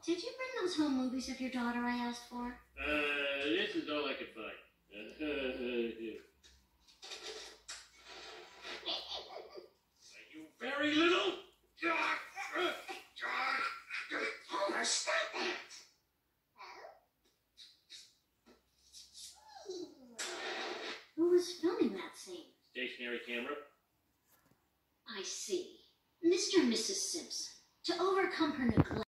Did you bring those home movies of your daughter I asked for? This is all I could find. Are you very little? Homer, stop it! Who was filming that scene? Stationary camera. I see. Mr. and Mrs. Simpson, to overcome her neglect.